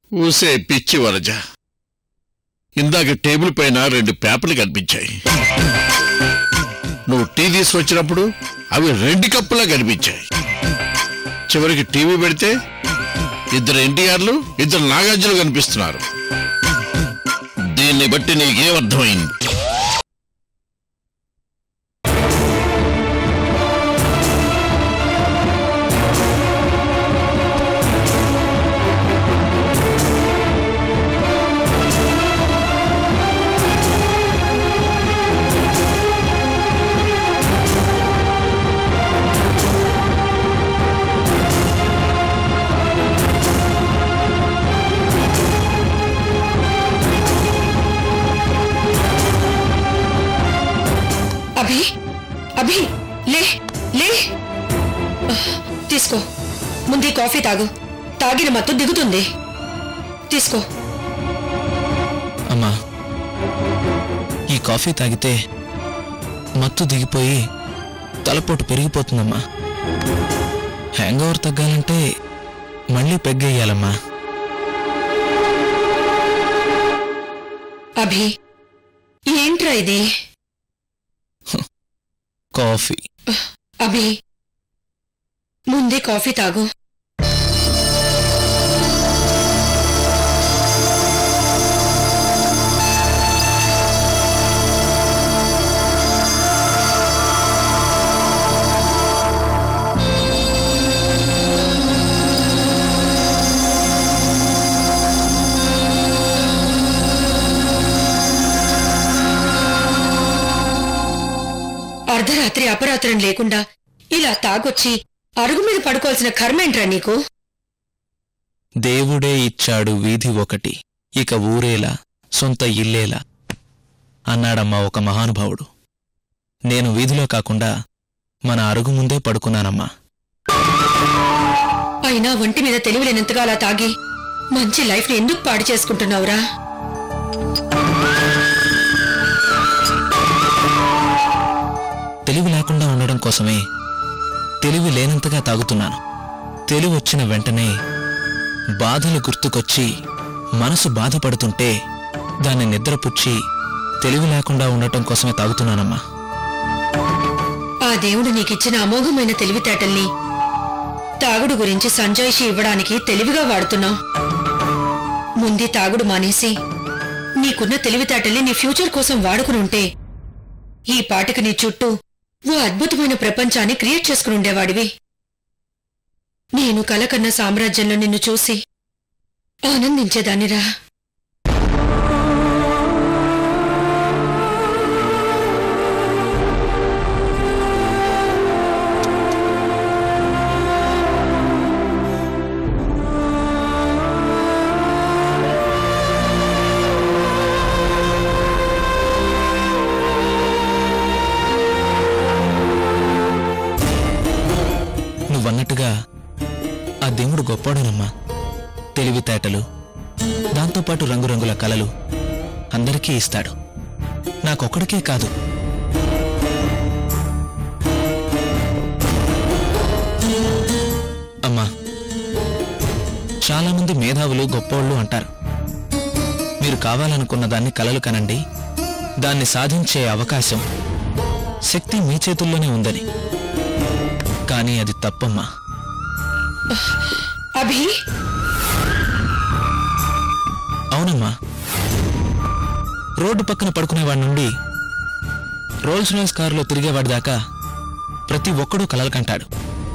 ఊసే పిచ్చి వరజ, ఇందాక టేబుల్ పైన 2 పేపర్లు కనిపించాయి. నువ్వు టీ తీసుకొచ్చినప్పుడు అవి 2 కప్పులా కనిపించాయి. చివరికి టీవీ పెడితే 2 ఎన్టీఆర్లు 2 నాగార్జులు కనిపిస్తున్నారు. దీన్ని బట్టి నీకేమర్థమైంది? అభి లే లే, తీసుకో. ముందు కాఫీ తాగు, తాగిన మత్తు దిగుతుంది. తీసుకో. అమ్మా, ఈ కాఫీ తాగితే మత్తు దిగిపోయి తలపోటు పెరిగిపోతుందమ్మా. హ్యాంగ్ ఓవర్ తగ్గాలంటే మళ్ళీ పెగ్గేయాలమ్మా. అభి, ఏంట్రా ఇది? కాఫీ. అభి, ముందే కాఫీ తాగు. అర్ధరాత్రి అపరాత్రం లేకుండా ఇలా తాగొచ్చి అరుగు మీద పడుకోవాల్సిన కర్మేంట్రా నీకు? దేవుడే ఇచ్చాడు వీధి ఒకటి, ఇక ఊరేలా సొంత ఇల్లేలా అన్నాడమ్మా ఒక మహానుభావుడు. నేను వీధిలో కాకుండా మన అరుగు ముందే పడుకున్నానమ్మా. అయినా ఒంటి మీద తెలివిలేనంతగా అలా తాగి మంచి లైఫ్ ని ఎందుకు పాడు చేసుకుంటున్నావురా? తెలివి లేకుండా ఉండడం కోసమే తెలివి లేనంతగా తాగుతున్నాను. తెలివి వచ్చిన వెంటనే బాధలు గుర్తుకొచ్చి మనసు బాధపడుతుంటే దాన్ని నిద్రపుచ్చి తెలివి లేకుండా ఉండటం కోసమే తాగుతున్నానమ్మా. ఆ దేవుడు నీకిచ్చిన అమోఘమైన తెలివితేటల్ని తాగుడు గురించి సంజాయిషి ఇవ్వడానికి తెలివిగా వాడుతున్నావు. ముందు తాగుడు మానేసి నీకున్న తెలివితేటల్ని నీ ఫ్యూచర్ కోసం వాడుకునుంటే ఈ పాటికి నీ చుట్టూ ఓ అద్భుతమైన ప్రపంచాన్ని క్రియేట్ చేసుకుని ఉండేవాడివి. నేను కలకన్న సామ్రాజ్యంలో నిన్ను చూసి ఆనందించేదాన్నిరా. నువ్వన్నట్టుగా ఆ దేవుడు గొప్పోడనమ్మా. తెలివితేటలు, దాంతోపాటు రంగురంగుల కలలు అందరికీ ఇస్తాడు, నాకొక్కడికే కాదు. అమ్మా, చాలామంది మేధావులు గొప్పోళ్ళు అంటారు. మీరు కావాలనుకున్న దాన్ని కలలు కనండి, దాన్ని సాధించే అవకాశం, శక్తి మీ చేతుల్లోనే ఉందని. కానీ అది తప్పమ్మా. అభి, అవునమ్మా, రోడ్డు పక్కన పడుకునేవాడి నుండి రోల్స్ రాయ్స్ కారులో తిరిగేవాడి దాకా ప్రతి ఒక్కడూ కలలు కంటాడు.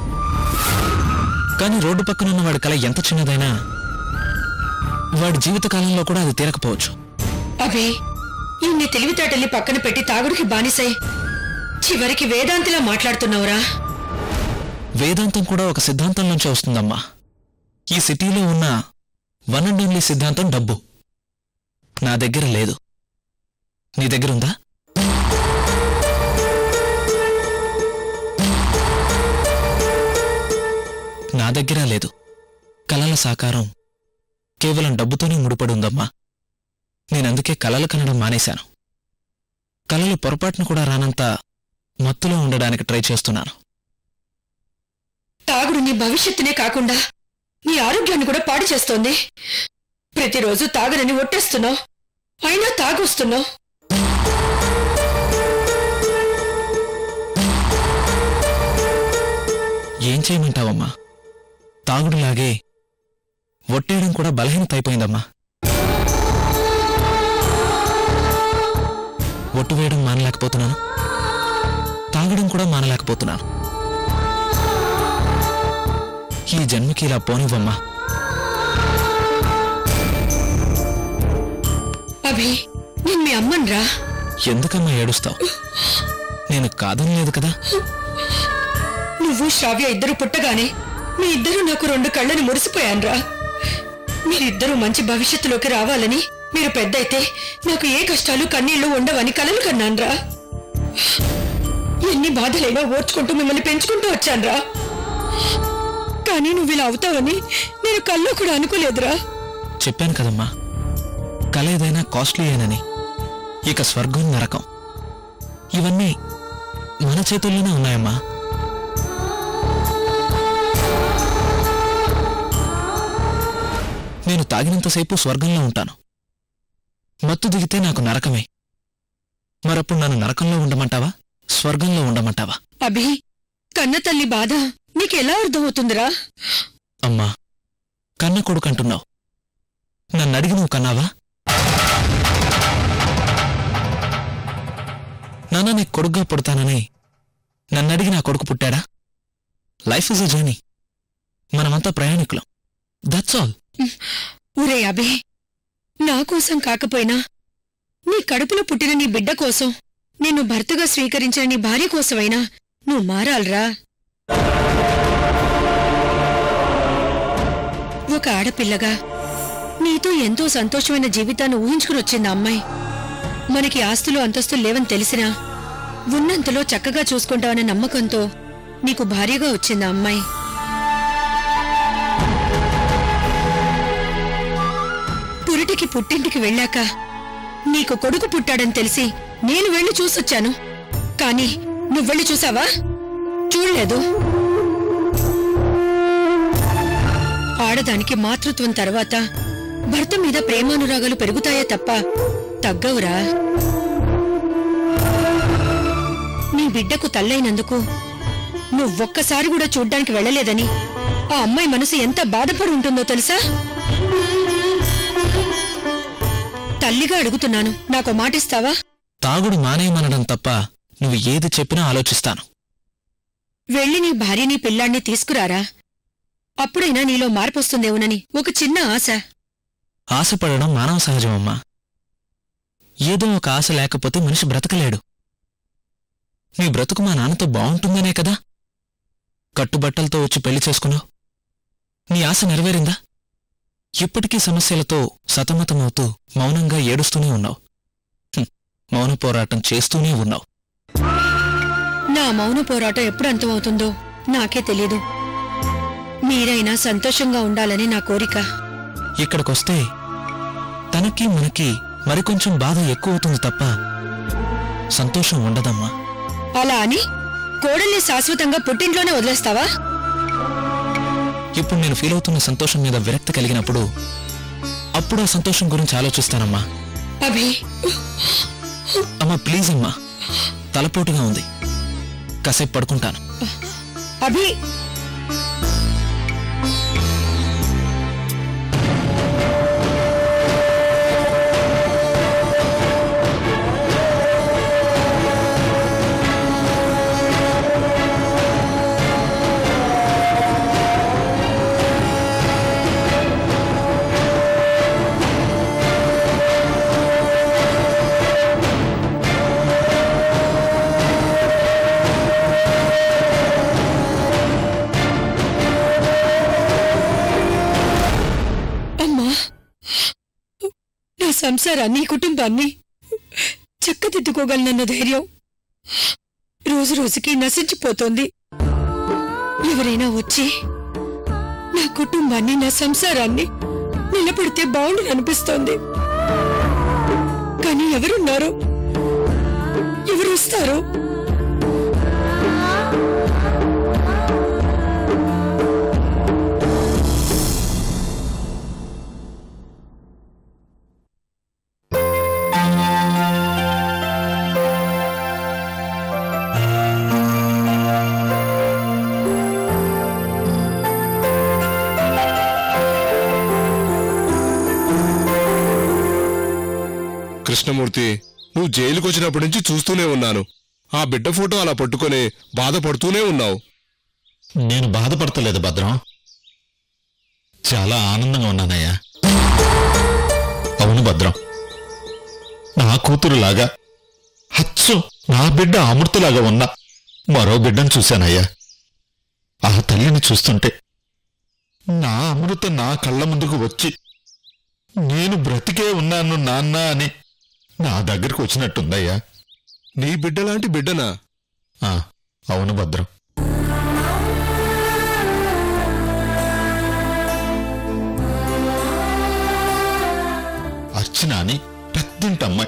కానీ రోడ్డు పక్కనున్న వాడి కల ఎంత చిన్నదైనా వాడి జీవితకాలంలో కూడా అది తీరకపోవచ్చు. అభి, ఇన్ని తెలివితేటల్ని పక్కన పెట్టి తాగుడికి బానిసై చివరికి వేదాంతిలా మాట్లాడుతున్నావురా. వేదాంతం కూడా ఒక సిద్ధాంతం నుంచే వస్తుందమ్మా. ఈ సిటీలో ఉన్న వన్ అండ్ ఓన్లీ సిద్ధాంతం డబ్బు. నా దగ్గర లేదు, నీ దగ్గరుందా? నా దగ్గర లేదు. కలల సాకారం కేవలం డబ్బుతోనే ముడిపడి ఉందమ్మా. నేనందుకే కలలు కనడం మానేశాను. కలలు పొరపాటును కూడా రానంత మత్తులో ఉండడానికి ట్రై చేస్తున్నాను. తాగుడు నీ భవిష్యత్తునే కాకుండా నీ ఆరోగ్యాన్ని కూడా పాడు చేస్తోంది. ప్రతిరోజు తాగనని ఒట్టేస్తున్నావు, అయినా తాగొస్తున్నావు. ఏం చేయమంటావమ్మా? తాగుడులాగే ఒట్టేయడం కూడా బలహీనత అయిపోయిందమ్మా. ఒట్టు వేయడం మానలేకపోతున్నాను, తాగడం కూడా మానలేకపోతున్నాను. ఈ జన్మకి ఇలా పోనివ్వమ్మా. అభి, నేను మీ అమ్మన్రా. ఎందుకమ్మా ఏడుస్తావు? నేను కాదనలేదు కదా. నువ్వు శ్రావ్య ఇద్దరు పుట్టగానే మీ ఇద్దరు నాకు 2 కళ్ళని మురిసిపోయాన్రా. మీరిద్దరూ మంచి భవిష్యత్తులోకి రావాలని, మీరు పెద్దయితే నాకు ఏ కష్టాలు కన్నీళ్లు ఉండవని కలలు కన్నాన్రా. ఎన్ని బాధలైనా ఓర్చుకుంటూ మిమ్మల్ని పెంచుకుంటూ వచ్చాన్రా. కానీ నువ్వు ఇలా అవుతావని నేను కల్లో కూడా అనుకోలేదురా. చెప్పాను కదమ్మా, కల ఏదైనా కాస్ట్లీ అయినని. ఇక స్వర్గం నరకం ఇవన్నీ మన చేతుల్లోనే ఉన్నాయమ్మా. నేను తాగినంతసేపు స్వర్గంలో ఉంటాను, మత్తు దిగితే నాకు నరకమే. మరప్పుడు నన్ను నరకంలో ఉండమంటావా, స్వర్గంలో ఉండమంటావా? అభి, కన్న తల్లి బాధ నీకెలా అర్థమవుతుందిరా? అమ్మా, కన్న కొడుకంటున్నావు, నన్నడిగి నువ్వు కన్నావా? నాన్న నీకు కొడుగ్గా పుడతానని నన్నడిగి నా కొడుకు పుట్టాడా? లైఫ్ ఇస్ ఎ జర్నీ, మనమంతా ప్రయాణికులం, దట్స్ ఆల్. ఒరే అభి, నా కోసం కాకపోయినా నీ కడుపులో పుట్టిన నీ బిడ్డ కోసం, నిన్ను భర్తగా స్వీకరించిన నీ భార్య కోసమైనా నువ్వు మారాలరా. ఒక ఆడపిల్లగా నీతో ఎంతో సంతోషమైన జీవితాన్ని ఊహించుకుని వచ్చింది అమ్మాయి. మనకి ఆస్తులు అంతస్తులు లేవని తెలిసినా ఉన్నంతలో చక్కగా చూసుకుంటావనే నమ్మకంతో నీకు భార్యగా వచ్చింది అమ్మాయి. పురిటికి పుట్టింటికి వెళ్ళాక నీకు కొడుకు పుట్టాడని తెలిసి నేను వెళ్లి చూసొచ్చాను. కాని నువ్వెళ్ళి చూసావా? చూడలేదు. ఆడదానికి మాతృత్వం తర్వాత భర్త మీద ప్రేమానురాగాలు పెరుగుతాయే తప్ప తగ్గవురా. నీ బిడ్డకు తల్లైనందుకు నువ్వొక్కసారి కూడా చూడ్డానికి వెళ్ళలేదని ఆ అమ్మాయి మనసు ఎంత బాధపడి ఉంటుందో తెలుసా? తల్లిగా అడుగుతున్నాను, నాకో మాటిస్తావా? తాగుడు మానేయమనడం తప్ప నువ్వు ఏది చెప్పినా ఆలోచిస్తాను. వెళ్ళి నీ భార్యని పిల్లాన్ని తీసుకురారా. అప్పుడైనా నీలో మార్పొస్తుందేమోనని ఒక చిన్న ఆశ. ఆశపడడం మానవ సహజమమ్మా. ఏదో ఒక ఆశ లేకపోతే మనిషి బ్రతకలేడు. నీ బ్రతుకు మా నాన్నతో బావుంటుందనే కదా కట్టుబట్టలతో వచ్చి పెళ్లి చేసుకున్నావు. నీ ఆశ నెరవేరిందా? ఇప్పటికీ సమస్యలతో సతమతమవుతూ మౌనంగా ఏడుస్తూనే ఉన్నావు. మౌన పోరాటం చేస్తూనే ఉన్నావు. నా మౌన పోరాటం ఎప్పుడు అంతమవుతుందో నాకే తెలియదు. మీరైనా సంతోషంగా ఉండాలని నా కోరిక. ఇక్కడికొస్తే తనకి మనకి మరికొంచెం బాధ ఎక్కువవుతుంది తప్ప సంతోషం ఉండదమ్మా. అలా అని కోడల్ని శాశ్వతంగా పుట్టింట్లోనే వదిలేస్తావా? ఇప్పుడు నేను ఫీల్ అవుతున్న సంతోషం మీద విరక్తి కలిగినప్పుడు అప్పుడు ఆ సంతోషం గురించి ఆలోచిస్తానమ్మా. అభి, అమ్మా ప్లీజ్ అమ్మా, తలపోటుగా ఉంది, కాసేపు పడుకుంటాను. అభి, సంసారాన్ని కుటుంబాన్ని చక్కదిద్దుకోగలనన్న ధైర్యం రోజు రోజుకి నశించిపోతోంది. ఎవరైనా వచ్చి నా కుటుంబాన్ని నా సంసారాన్ని నిలబడితే బాగుండనిపిస్తోంది. కానీ ఎవరున్నారు? ఎవరు వస్తారు? కృష్ణమూర్తి, నువ్వు జైలుకు వచ్చినప్పటి నుంచి చూస్తూనే ఉన్నాను. ఆ బిడ్డ ఫోటో అలా పట్టుకొని బాధపడుతూనే ఉన్నావు. నేను బాధపడతలేదు భద్రం, చాలా ఆనందంగా ఉన్నానయ్యా. అవును భద్రం, నా కూతురులాగా హత్సు నా బిడ్డ అమృతలాగా ఉన్న మరో బిడ్డను చూశానయ్యా. ఆ తల్లిని చూస్తుంటే నా అమృత నా కళ్ళ ముందుకు వచ్చి నేను బ్రతికే ఉన్నాను నాన్న అని నా దగ్గరకు వచ్చినట్టుందయ్యా. నీ బిడ్డలాంటి బిడ్డనా? అవును భద్రం. అర్చన అని పెద్దింటమ్మాయి,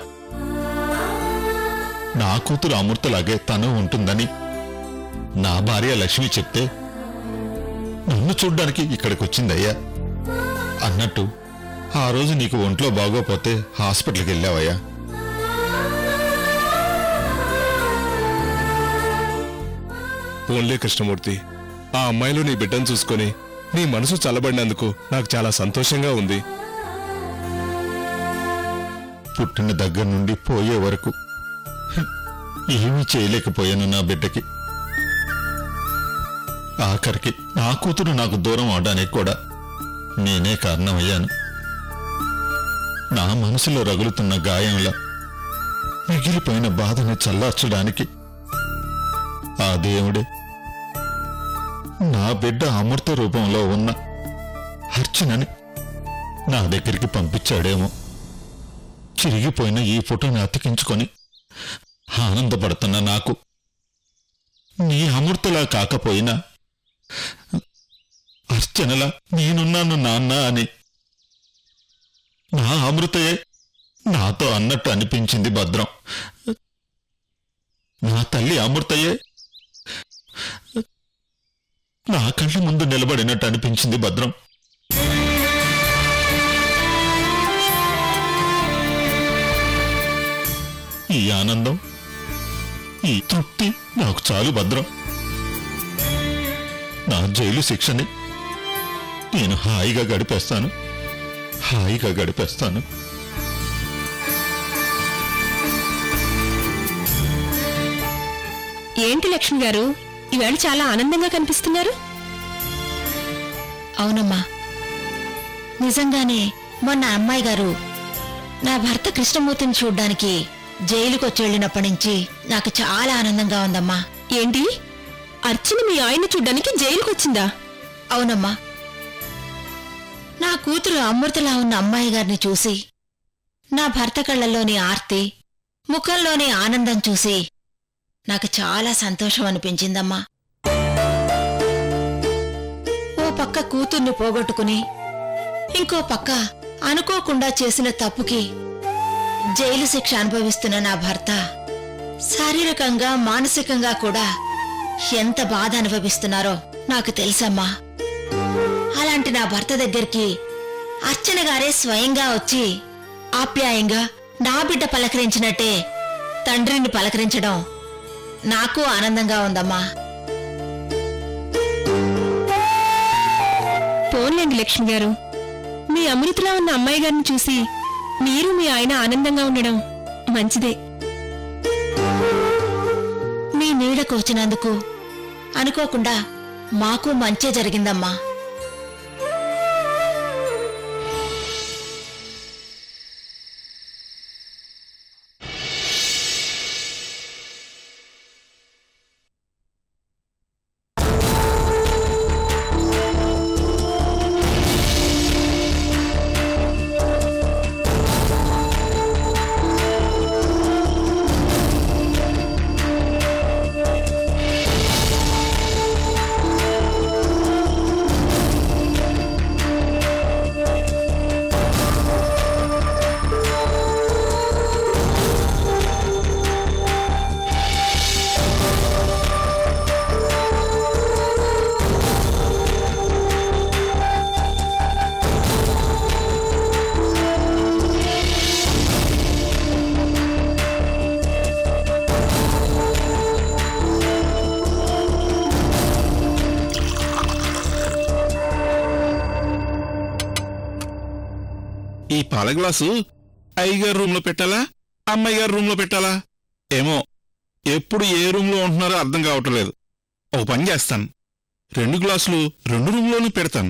నా కూతురు అమృతలాగే తను ఉంటుందని నా భార్య లక్ష్మి చెప్తే నన్ను చూడ్డానికి ఇక్కడికి వచ్చిందయ్యా. అన్నట్టు ఆ రోజు నీకు ఒంట్లో బాగోపోతే హాస్పిటల్కి వెళ్ళావయ్యా. పోన్లే కృష్ణమూర్తి, ఆ అమ్మాయిలో నీ బిడ్డను చూసుకొని నీ మనసు చల్లబడినందుకు నాకు చాలా సంతోషంగా ఉంది. పుట్టిన దగ్గర నుండి పోయే వరకు ఏమీ చేయలేకపోయాను నా బిడ్డకి. ఆఖరికి నా కూతురు నాకు దూరం అవడానికి కూడా నేనే కారణమయ్యాను. నా మనసులో రగులుతున్న గాయంలా మిగిలిపోయిన బాధని చల్లార్చడానికి ఆ దేవుడే నా బిడ్డ అమృత రూపంలో ఉన్న అర్చనని నా దగ్గరికి పంపించాడేమో. చిరిగిపోయిన ఈ ఫోటోని అతికించుకొని ఆనందపడుతున్న నాకు నీ అమృతలా కాకపోయినా అర్చనలా నేనున్నాను నాన్న అని నా అమృతయే నాతో అన్నట్టు అనిపించింది భద్రం. నా తల్లి అమృతయే నా కళ్ళ ముందు నిలబడినట్టు అనిపించింది భద్రం. ఈ ఆనందం, ఈ తృప్తి నాకు చాలు భద్రం. నా జైలు శిక్షని నేను హాయిగా గడిపేస్తాను. ఏంటి లక్ష్మి గారు, ఈవేళ చాలా ఆనందంగా కనిపిస్తున్నారు? అవునమ్మా, నిజంగానే మొన్న అమ్మాయి గారు నా భర్త కృష్ణమూర్తిని చూడ్డానికి జైలుకు వచ్చేళ్ళినప్పటి నుంచి నాకు చాలా ఆనందంగా ఉందమ్మా. ఏంటి, అర్చన మీ ఆయన చూడ్డానికి జైలుకు వచ్చిందా? అవునమ్మా, నా కూతురు అమృతలా ఉన్న అమ్మాయి గారిని చూసి నా భర్త కళ్ళల్లోని ఆర్తి, ముఖంలోని ఆనందం చూసి నాకు చాలా సంతోషం అనిపించిందమ్మా. ఓ పక్క కూతుర్ని పోగొట్టుకుని ఇంకో పక్క అనుకోకుండా చేసిన తప్పుకి జైలు శిక్ష అనుభవిస్తున్న నా భర్త శారీరకంగా మానసికంగా కూడా ఎంత బాధ అనుభవిస్తున్నారో నాకు తెలుసమ్మా. అలాంటి నా భర్త దగ్గరికి అర్చన గారే స్వయంగా వచ్చి ఆప్యాయంగా నా బిడ్డ పలకరించినట్టే తండ్రిని పలకరించడం నాకు ఆనందంగా ఉందమ్మా. పోన్లేండి లక్ష్మి గారు, మీ అమృతలా ఉన్న అమ్మాయి గారిని చూసి మీరు మీ ఆయన ఆనందంగా ఉండడం మంచిదే. మీ నీడకు వచ్చినందుకు అనుకోకుండా మాకు మంచే జరిగిందమ్మా. ఈ పాల గ్లాసు అయ్యగారు రూమ్లో పెట్టాలా అమ్మాయి గారు రూమ్లో పెట్టాలా ఏమో ఎప్పుడు ఏ రూమ్లో ఉంటున్నారో అర్థం కావట్లేదు. ఒక పని చేస్తాను, 2 గ్లాసులు 2 రూమ్లోనూ పెడతాను.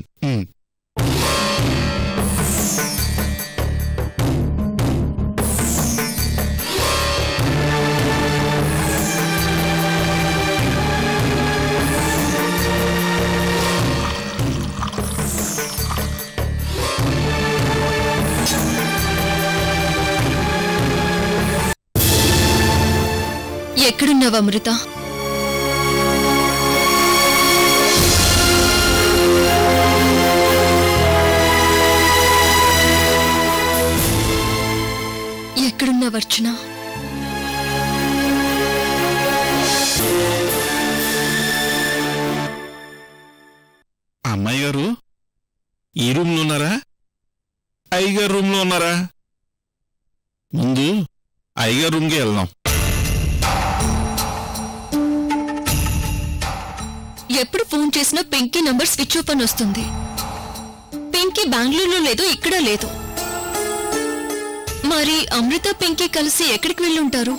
ఎక్కడున్నావు అమృత? ఎక్కడున్నావు అర్చన? అమ్మాయి గారు ఈ రూమ్లో ఉన్నారా అయ్యగారు రూమ్లో ఉన్నారా? ముందు అయ్యగారు రూమ్కి వెళ్దాం. ఎప్పుడు ఫోన్ చేసినా పింకీ నంబర్ స్విచ్ ఆఫ్ అని వస్తుంది. పింకీ బెంగళూరులో లేదు, ఇక్కడ లేదు. మరి అమృత పింకీ కలిసి ఎక్కడికి వెళ్ళుంటారు?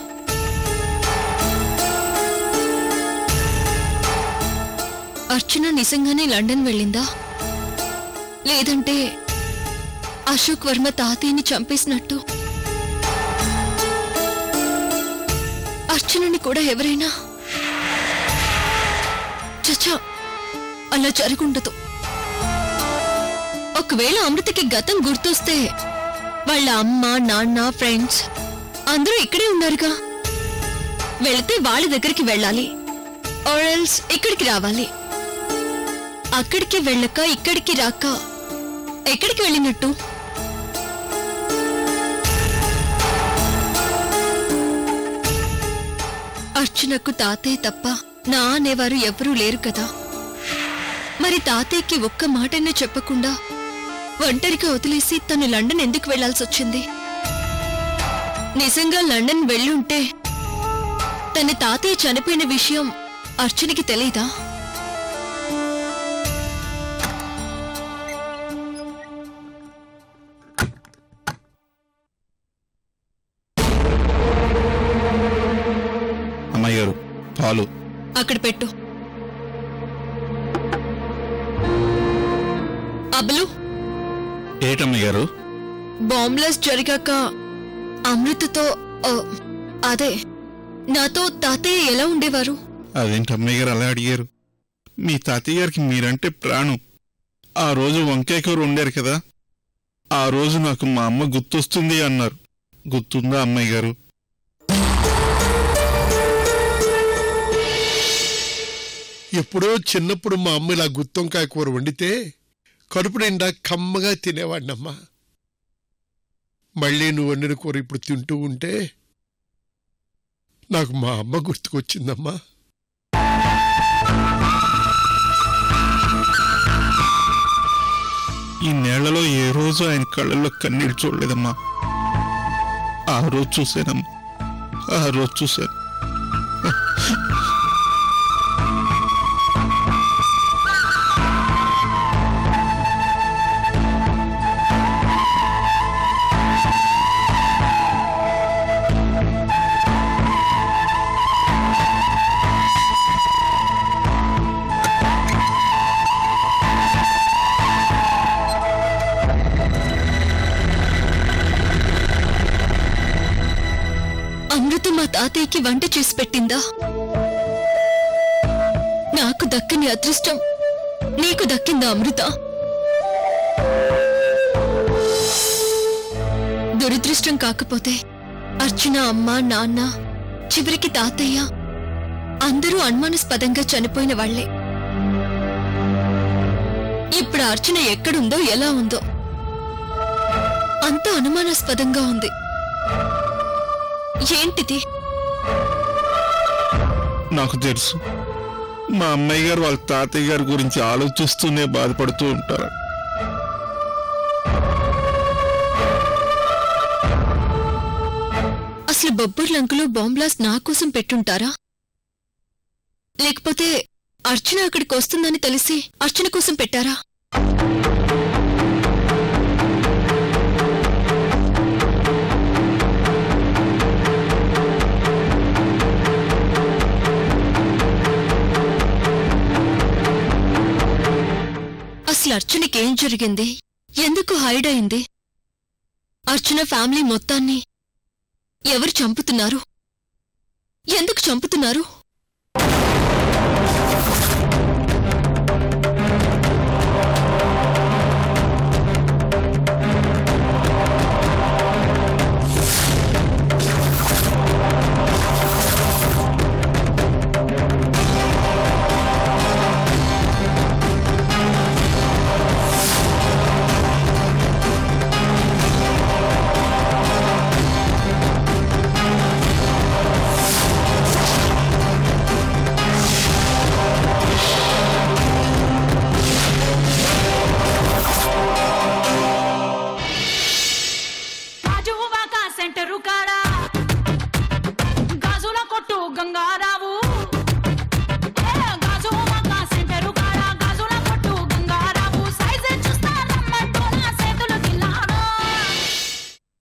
అర్చన నిజంగానే లండన్ వెళ్ళిందా? లేదంటే అశోక్ వర్మ తాతయ్యని చంపేసినట్టు అర్చనని కూడా ఎవరైనా? చచ్చా, అలా జరుగుండదు. ఒకవేళ అమృతకి గతం గుర్తొస్తే వాళ్ళ అమ్మ నాన్న ఫ్రెండ్స్ అందరూ ఇక్కడే ఉన్నారుగా. వెళితే వాళ్ళ దగ్గరికి వెళ్ళాలి, ఆర్ ఎల్స్ ఇక్కడికి రావాలి. అక్కడికి వెళ్ళక ఇక్కడికి రాక ఎక్కడికి వెళ్ళినట్టు? అర్చనకు తాతయ్య తప్ప నా అనేవారు ఎవరూ లేరు కదా. మరి తాతయ్యకి ఒక్క మాటనే చెప్పకుండా ఒంటరిగా వదిలేసి తను లండన్ ఎందుకు వెళ్లాల్సి వచ్చింది? నిజంగా లండన్ వెళ్ళుంటే తన తాతయ్య చనిపోయిన విషయం అర్చనకి తెలీదా? అమ్మాయి గారు పాలు అక్కడ పెట్టు. అబ్బలు, ఏటమ్మాయి గారు? బాంబ్లాస్ట్ జరిగాక అమృతతో అదే నాతో తాతయ్య ఎలా ఉండేవారు? అదేంటి అమ్మాయి గారు అలా అడిగారు? మీ తాతయ్య గారికి మీరంటే ప్రాణం. ఆ రోజు వంకాయ కూర వండారు కదా, ఆ రోజు నాకు మా అమ్మ గుర్తొస్తుంది అన్నారు. గుర్తుందా అమ్మాయి గారు? ఎప్పుడో చిన్నప్పుడు మా అమ్మ ఇలా గుత్తొంకాయ కూర వండితే కడుపు నిండా కమ్మగా తినేవాడినమ్మా. మళ్ళీ నువ్వు వండిన కూర ఇప్పుడు తింటూ ఉంటే నాకు మా అమ్మ గుర్తుకొచ్చిందమ్మా. ఈ నేళ్లలో ఏ రోజు ఆయన కళ్ళల్లో కన్నీళ్ళు చూడలేదమ్మా. ఆ రోజు చూశానమ్మా, ఆ రోజు చూశాను. అమృత మా తాతయ్యకి వంట చేసి పెట్టిందా? నాకు దక్కని అదృష్టం నీకు దక్కిందా అమృత? దురదృష్టం కాకపోతే అర్చన అమ్మ నాన్న చివరికి తాతయ్య అందరూ అనుమానాస్పదంగా చనిపోయిన వాళ్లే. ఇప్పుడు అర్చన ఎక్కడుందో ఎలా ఉందో అంత అనుమానాస్పదంగా ఉంది. ఏంటిది? నాకు తెలుసు, మా అమ్మాయి గారు వాళ్ళ తాతయ్య గారి గురించి ఆలోచిస్తూనే బాధపడుతూ ఉంటారు. అసలు బొబ్బర్లంకులో బాంబ్లాస్ట్ నా కోసం పెట్టుంటారా? లేకపోతే అర్చన అక్కడికి వస్తుందని తెలిసి అర్చన కోసం పెట్టారా? అర్చనకేం జరిగింది? ఎందుకు హైడ్ అయింది? అర్చన ఫ్యామిలీ మొత్తాన్ని ఎవరు చంపుతున్నారు? ఎందుకు చంపుతున్నారు?